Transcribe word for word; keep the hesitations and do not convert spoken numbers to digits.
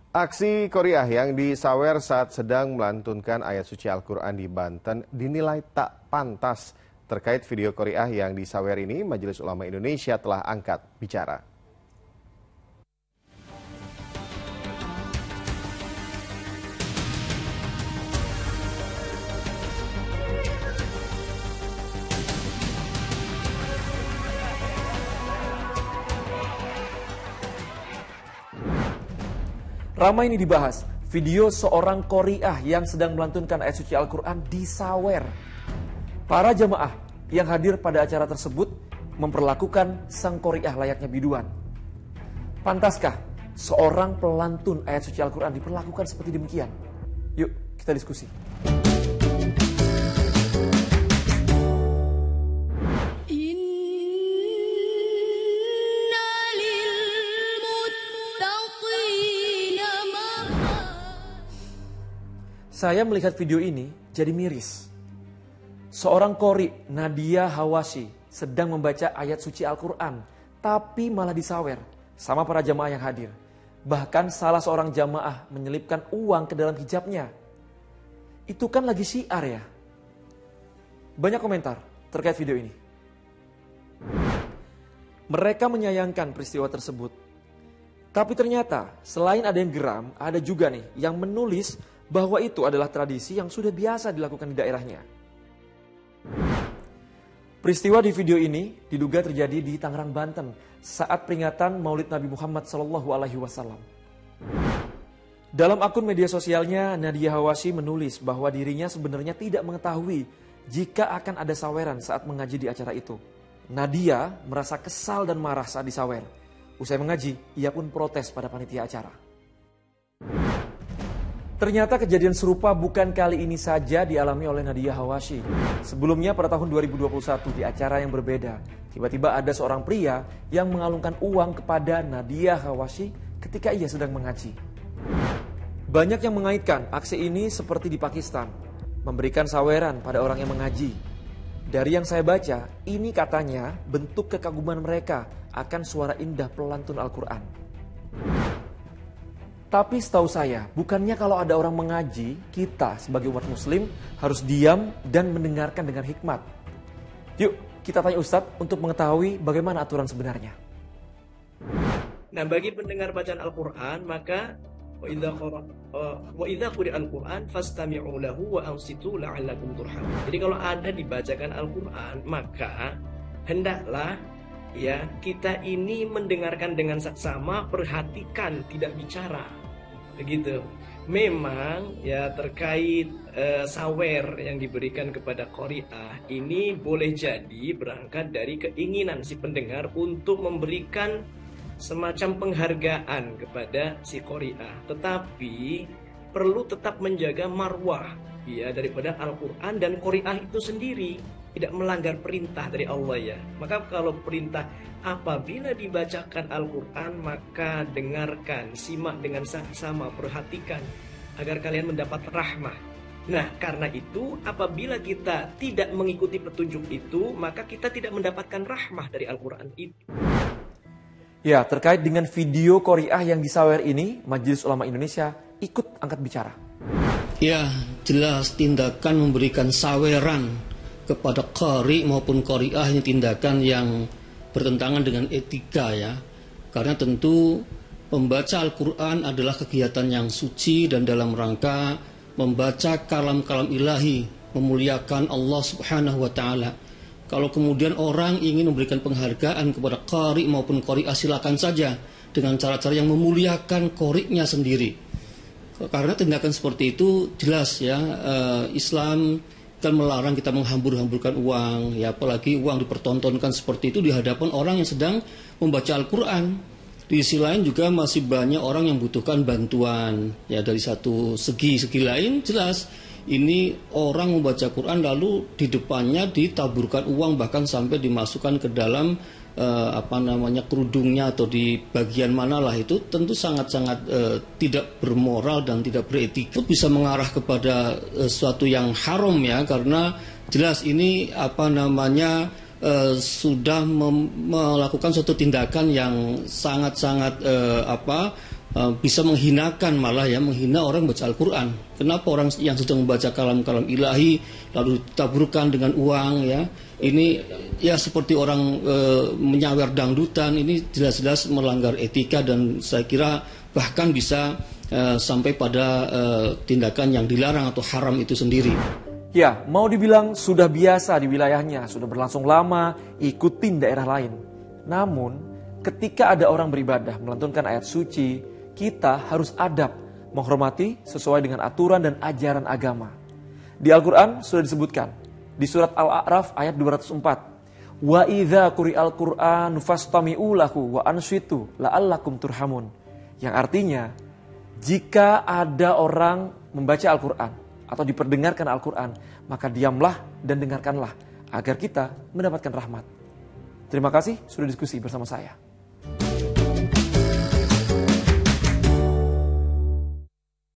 Aksi Qoriah yang disawer saat sedang melantunkan ayat suci Al-Quran di Banten dinilai tak pantas. Terkait video Qoriah yang disawer ini, Majelis Ulama Indonesia telah angkat bicara. Ramai ini dibahas, video seorang Qoriah yang sedang melantunkan ayat suci Al-Quran disawer. Para jamaah yang hadir pada acara tersebut memperlakukan sang Qoriah layaknya biduan. Pantaskah seorang pelantun ayat suci Al-Quran diperlakukan seperti demikian? Yuk kita diskusi. Saya melihat video ini jadi miris. Seorang qori, Nadia Hawashi, sedang membaca ayat suci Al-Quran, tapi malah disawer sama para jamaah yang hadir. Bahkan salah seorang jamaah menyelipkan uang ke dalam hijabnya. Itu kan lagi syiar ya. Banyak komentar terkait video ini. Mereka menyayangkan peristiwa tersebut. Tapi ternyata selain ada yang geram, ada juga nih yang menulis bahwa itu adalah tradisi yang sudah biasa dilakukan di daerahnya. Peristiwa di video ini diduga terjadi di Tangerang, Banten saat peringatan Maulid Nabi Muhammad shallallahu alaihi wasallam. Dalam akun media sosialnya, Nadia Hawashi menulis bahwa dirinya sebenarnya tidak mengetahui jika akan ada saweran saat mengaji di acara itu. Nadia merasa kesal dan marah saat disawer. Usai mengaji, ia pun protes pada panitia acara. Ternyata kejadian serupa bukan kali ini saja dialami oleh Nadia Hawashi. Sebelumnya pada tahun dua ribu dua puluh satu di acara yang berbeda, tiba-tiba ada seorang pria yang mengalungkan uang kepada Nadia Hawashi ketika ia sedang mengaji. Banyak yang mengaitkan aksi ini seperti di Pakistan, memberikan saweran pada orang yang mengaji. Dari yang saya baca, ini katanya bentuk kekaguman mereka akan suara indah pelantun Al-Quran. Tapi setahu saya, bukannya kalau ada orang mengaji, kita sebagai umat muslim harus diam dan mendengarkan dengan hikmat. Yuk, kita tanya Ustadz untuk mengetahui bagaimana aturan sebenarnya. Nah, bagi pendengar bacaan Al-Quran, maka wa idza quri'al Qur'an fastami'u lahu wa ansitu la'allakum turhamun. Jadi kalau ada dibacakan Al-Quran, maka hendaklah ya kita ini mendengarkan dengan saksama, perhatikan, tidak bicara, begitu. Memang ya terkait uh, sawer yang diberikan kepada Qoriah ini boleh jadi berangkat dari keinginan si pendengar untuk memberikan semacam penghargaan kepada si Qoriah, tetapi perlu tetap menjaga marwah ya daripada Al-Quran dan Qoriah itu sendiri. Tidak melanggar perintah dari Allah ya. Maka kalau perintah apabila dibacakan Al-Quran, maka dengarkan, simak dengan saksama, perhatikan agar kalian mendapat rahmah. Nah, karena itu apabila kita tidak mengikuti petunjuk itu, maka kita tidak mendapatkan rahmah dari Al-Quran itu. Ya, terkait dengan video Qoriah yang disawer ini, Majelis Ulama Indonesia ikut angkat bicara. Ya, jelas tindakan memberikan saweran kepada qari maupun qariah ini tindakan yang bertentangan dengan etika ya. Karena tentu membaca Al-Quran adalah kegiatan yang suci dan dalam rangka membaca kalam-kalam ilahi, memuliakan Allah subhanahu wa ta'ala. Kalau kemudian orang ingin memberikan penghargaan kepada qari maupun qariah, silakan saja dengan cara-cara yang memuliakan qari'nya sendiri. Karena tindakan seperti itu jelas ya, uh, Islam kan melarang kita menghambur-hamburkan uang, ya apalagi uang dipertontonkan seperti itu di hadapan orang yang sedang membaca Al-Quran. Di sisi lain juga masih banyak orang yang membutuhkan bantuan. Ya dari satu segi, segi lain jelas ini orang membaca Quran lalu di depannya ditaburkan uang bahkan sampai dimasukkan ke dalam eh, apa namanya kerudungnya atau di bagian manalah, itu tentu sangat-sangat eh, tidak bermoral dan tidak beretika. Bisa mengarah kepada eh, suatu yang haram ya, karena jelas ini apa namanya eh, sudah melakukan suatu tindakan yang sangat-sangat eh, apa uh, bisa menghinakan, malah ya menghina orang baca Al-Quran. Kenapa orang yang sedang membaca kalam-kalam ilahi lalu ditaburkan dengan uang ya? Ini ya seperti orang uh, menyawer dangdutan. Ini jelas-jelas melanggar etika dan saya kira bahkan bisa uh, sampai pada uh, tindakan yang dilarang atau haram itu sendiri. Ya, mau dibilang sudah biasa di wilayahnya, sudah berlangsung lama, ikutin daerah lain. Namun, ketika ada orang beribadah melantunkan ayat suci, kita harus adab, menghormati sesuai dengan aturan dan ajaran agama. Di Al-Quran sudah disebutkan, di surat Al-A'raf ayat dua ratus empat, Wa idza quri'al Qur'an fastami'u lahu wa ansitu la'allakum turhamun. Yang artinya, jika ada orang membaca Al-Quran, atau diperdengarkan Al-Quran, maka diamlah dan dengarkanlah agar kita mendapatkan rahmat. Terima kasih sudah diskusi bersama saya.